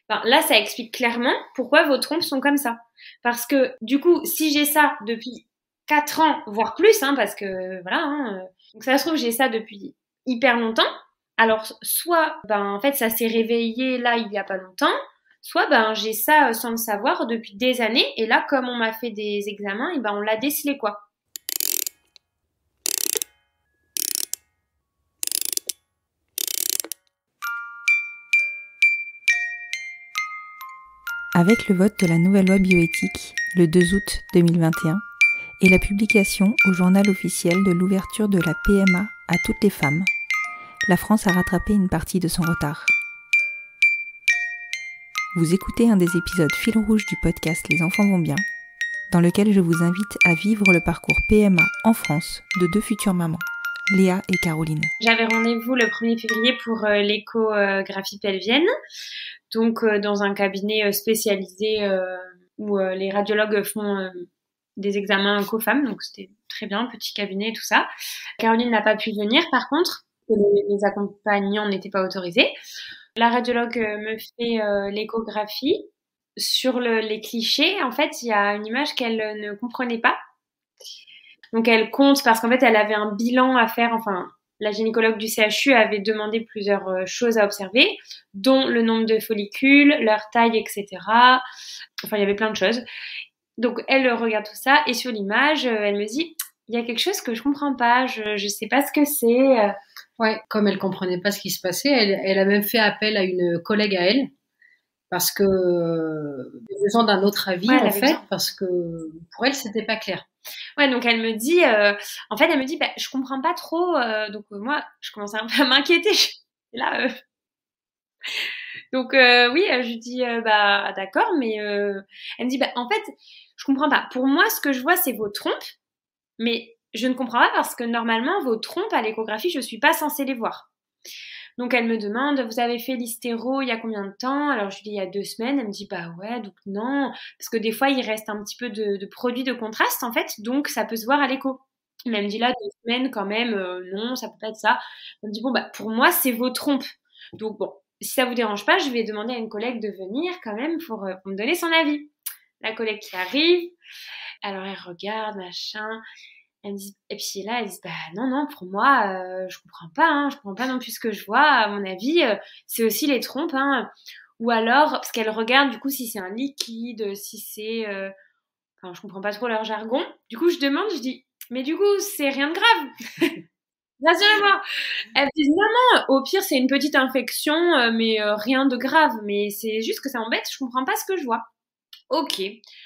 Ben, là, ça explique clairement pourquoi vos trompes sont comme ça. Parce que du coup, si j'ai ça depuis 4 ans, voire plus, hein, parce que voilà, hein, donc ça se trouve, j'ai ça depuis hyper longtemps. Alors, soit, ben, en fait, ça s'est réveillé là, il y a pas longtemps, soit, ben, j'ai ça sans le savoir depuis des années, et là, comme on m'a fait des examens, et ben, on l'a décelé, quoi. Avec le vote de la nouvelle loi bioéthique, le 2 août 2021, et la publication au journal officiel de l'ouverture de la PMA à toutes les femmes, la France a rattrapé une partie de son retard. Vous écoutez un des épisodes fil rouge du podcast Les enfants vont bien, dans lequel je vous invite à vivre le parcours PMA en France de 2 futures mamans, Léa et Caroline. J'avais rendez-vous le 1er février pour l'échographie pelvienne, donc dans un cabinet spécialisé où les radiologues font des examens co-femmes, donc c'était très bien, petit cabinet, tout ça. Caroline n'a pas pu venir, par contre, les accompagnants n'étaient pas autorisés. La radiologue me fait l'échographie. Sur les clichés, en fait, il y a une image qu'elle ne comprenait pas. Donc elle compte parce qu'en fait, elle avait un bilan à faire, enfin, la gynécologue du CHU avait demandé plusieurs choses à observer, dont le nombre de follicules, leur taille, etc. Enfin, il y avait plein de choses. Donc elle regarde tout ça et sur l'image, elle me dit il y a quelque chose que je comprends pas, je sais pas ce que c'est. Ouais, comme elle comprenait pas ce qui se passait, elle a même fait appel à une collègue à elle parce que besoin d'un autre avis en fait, parce que pour elle c'était pas clair. Ouais, donc elle me dit, en fait elle me dit bah, je comprends pas trop, donc moi je commence un peu à m'inquiéter. Là, donc oui, je lui dis bah d'accord, mais elle me dit bah en fait je comprends pas. Pour moi, ce que je vois c'est vos trompes, mais je ne comprends pas parce que normalement vos trompes à l'échographie, je suis pas censée les voir. Donc elle me demande vous avez fait l'hystéro il y a combien de temps? Alors je lui dis il y a 2 semaines. Elle me dit bah ouais donc non parce que des fois il reste un petit peu de produit de contraste en fait, donc ça peut se voir à l'écho. Mais elle me dit là 2 semaines quand même non ça peut pas être ça. Elle me dit bon bah pour moi c'est vos trompes. Donc bon si ça vous dérange pas, je vais demander à une collègue de venir quand même pour me donner son avis. La collègue qui arrive, alors elle regarde, machin. Elle me dit, et puis là, elle dit, bah non, pour moi, je comprends pas non plus ce que je vois. À mon avis, c'est aussi les trompes, hein. Ou alors, parce qu'elle regarde du coup si c'est un liquide, si c'est, enfin, je comprends pas trop leur jargon. Du coup, je demande, je dis, mais du coup, c'est rien de grave. Rassurez-moi. Elle me dit, non, au pire, c'est une petite infection, mais rien de grave. Mais c'est juste que ça m'embête, je comprends pas ce que je vois. Ok.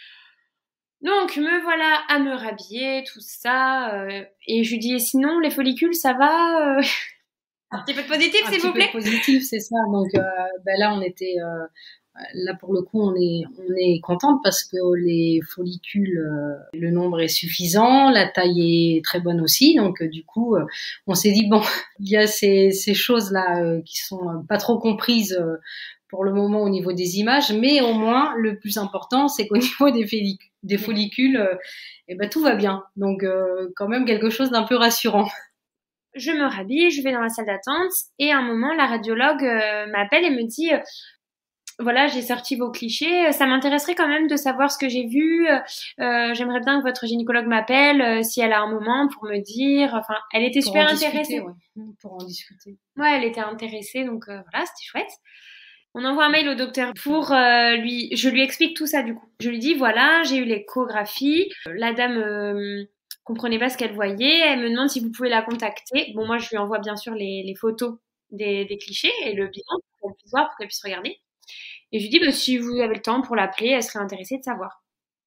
Donc, me voilà à me rhabiller, tout ça. Et je lui dis, et sinon, les follicules, ça va Un petit peu de positif, s'il vous plaît. Un petit peu de positif, c'est ça. Donc, là, on était... là, pour le coup, on est contente parce que les follicules, le nombre est suffisant, la taille est très bonne aussi. Donc, du coup, on s'est dit, bon, il y a ces choses-là qui sont pas trop comprises pour le moment au niveau des images, mais au moins, le plus important, c'est qu'au niveau des follicules, tout va bien. Donc, quand même quelque chose d'un peu rassurant. Je me rhabille, je vais dans la salle d'attente et à un moment, la radiologue m'appelle et me dit voilà, j'ai sorti vos clichés, ça m'intéresserait quand même de savoir ce que j'ai vu, j'aimerais bien que votre gynécologue m'appelle si elle a un moment pour me dire, enfin, elle était super intéressée. Pour en discuter. Ouais, elle était intéressée, donc voilà, c'était chouette. On envoie un mail au docteur pour je lui explique tout ça du coup. Je lui dis voilà, j'ai eu l'échographie, la dame comprenait pas ce qu'elle voyait, elle me demande si vous pouvez la contacter. Bon, moi je lui envoie bien sûr les photos des clichés et le bilan pour qu'elle puisse voir, pour qu'elle puisse regarder. Et je lui dis bah, si vous avez le temps pour l'appeler, elle serait intéressée de savoir.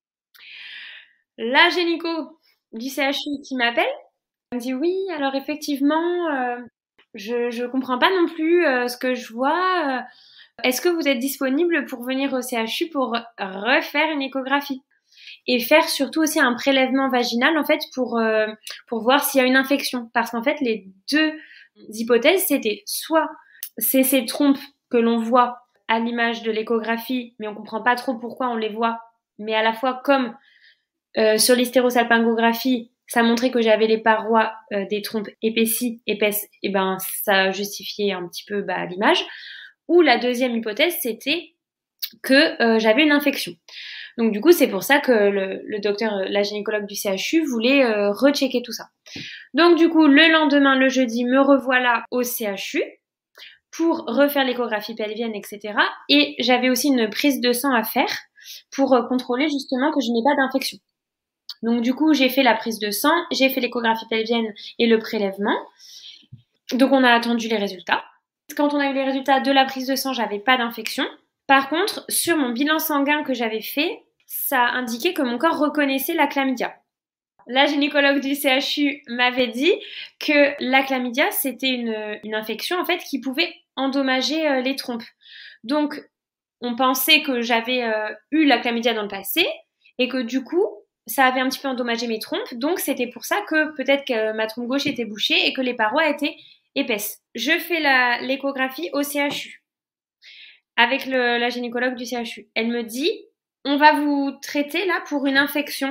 La gynéco du CHU qui m'appelle, elle me dit oui, alors effectivement, je comprends pas non plus ce que je vois. Est-ce que vous êtes disponible pour venir au CHU pour refaire une échographie et faire surtout aussi un prélèvement vaginal en fait pour voir s'il y a une infection, parce qu'en fait les deux hypothèses c'était soit c'est ces trompes que l'on voit à l'image de l'échographie mais on comprend pas trop pourquoi on les voit, mais à la fois comme sur l'hystérosalpingographie ça montrait que j'avais les parois des trompes épaisses, et ben ça justifiait un petit peu l'image. Ou la deuxième hypothèse, c'était que j'avais une infection. Donc du coup, c'est pour ça que le docteur, la gynécologue du CHU voulait rechecker tout ça. Donc du coup, le lendemain, le jeudi, me revoilà au CHU pour refaire l'échographie pelvienne, etc. Et j'avais aussi une prise de sang à faire pour contrôler justement que je n'ai pas d'infection. Donc du coup, j'ai fait la prise de sang, j'ai fait l'échographie pelvienne et le prélèvement. Donc on a attendu les résultats. Quand on a eu les résultats de la prise de sang, j'avais pas d'infection. Par contre, sur mon bilan sanguin que j'avais fait, ça indiquait que mon corps reconnaissait la chlamydia. La gynécologue du CHU m'avait dit que la chlamydia, c'était une infection en fait qui pouvait endommager les trompes. Donc, on pensait que j'avais eu la chlamydia dans le passé et que du coup, ça avait un petit peu endommagé mes trompes. Donc, c'était pour ça que peut-être que ma trompe gauche était bouchée et que les parois étaient épaisses. Je fais l'échographie au CHU avec la gynécologue du CHU. Elle me dit, on va vous traiter là pour une infection.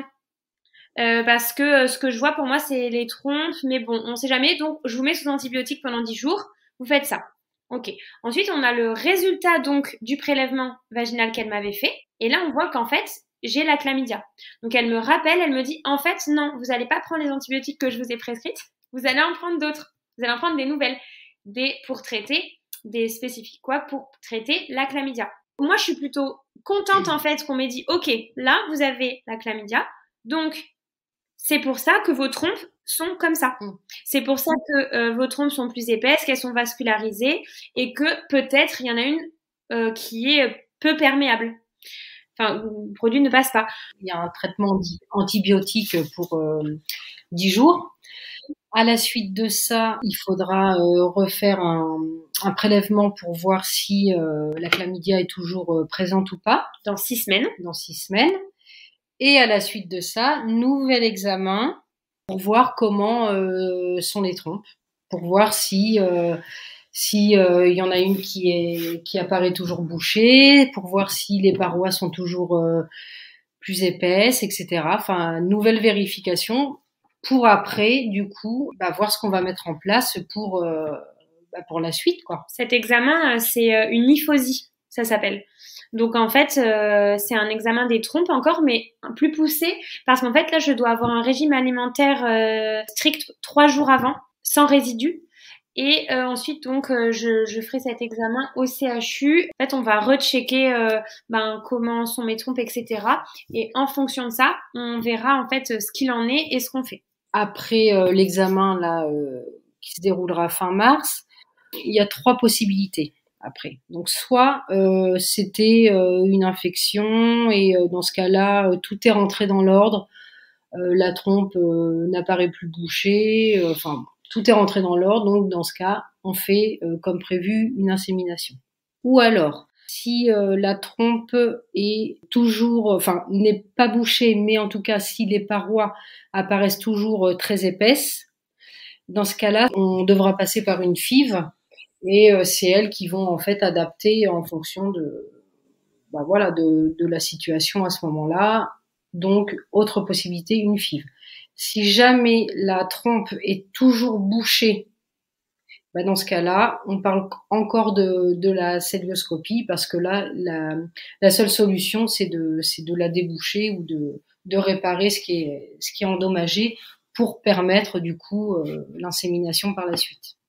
Parce que ce que je vois pour moi, c'est les trompes, mais bon, on sait jamais. Donc, je vous mets sous antibiotiques pendant 10 jours. Vous faites ça. Ok. Ensuite, on a le résultat donc du prélèvement vaginal qu'elle m'avait fait. Et là, on voit qu'en fait, j'ai la chlamydia. Donc, elle me rappelle, elle me dit, en fait, non, vous n'allez pas prendre les antibiotiques que je vous ai prescrites. Vous allez en prendre d'autres. Vous allez en prendre des nouvelles. Pour traiter des spécifiques, pour traiter la chlamydia. Moi, je suis plutôt contente, en fait, qu'on m'ait dit, ok, là, vous avez la chlamydia. Donc, c'est pour ça que vos trompes sont comme ça. C'est pour ça que vos trompes sont plus épaisses, qu'elles sont vascularisées et que peut-être il y en a une qui est peu perméable. Enfin, où le produit ne passe pas. Il y a un traitement antibiotique pour 10 jours. À la suite de ça, il faudra refaire un prélèvement pour voir si la chlamydia est toujours présente ou pas. Dans 6 semaines. Dans 6 semaines. Et à la suite de ça, nouvel examen pour voir comment sont les trompes, pour voir si y en a une qui apparaît toujours bouchée, pour voir si les parois sont toujours plus épaisses, etc. Enfin, nouvelle vérification pour après, du coup, voir ce qu'on va mettre en place pour la suite, quoi. Cet examen, c'est une hyphosie, ça s'appelle. Donc en fait, c'est un examen des trompes encore, mais plus poussé, parce qu'en fait là, je dois avoir un régime alimentaire strict 3 jours avant, sans résidus. Et ensuite, donc, je ferai cet examen au CHU. En fait, on va rechecker comment sont mes trompes, etc. Et en fonction de ça, on verra en fait ce qu'il en est et ce qu'on fait. Après l'examen là qui se déroulera fin mars, il y a 3 possibilités. Après. Donc soit c'était une infection et dans ce cas-là tout est rentré dans l'ordre, la trompe n'apparaît plus bouchée, tout est rentré dans l'ordre, donc dans ce cas on fait comme prévu une insémination. Ou alors si la trompe est toujours, n'est pas bouchée, mais en tout cas si les parois apparaissent toujours très épaisses, dans ce cas-là on devra passer par une FIV. Et c'est elles qui vont en fait adapter en fonction de la situation à ce moment-là. Donc, autre possibilité, une FIV. Si jamais la trompe est toujours bouchée, dans ce cas-là, on parle encore de la célioscopie parce que là, la seule solution, c'est de la déboucher ou de réparer ce qui est endommagé pour permettre du coup l'insémination par la suite.